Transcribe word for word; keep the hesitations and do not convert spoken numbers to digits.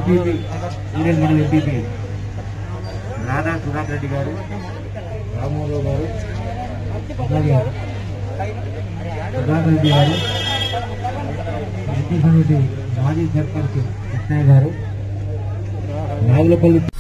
MPP union మండలి MPP Radha Sudhakar Reddy garu, Ramarao గారు, అలాగే సుధాకర్ రెడ్డి గారు, ఎంపీ సమితి మాజీ సర్పంచ్ కృష్ణయ్య గారు, నాగులపల్లి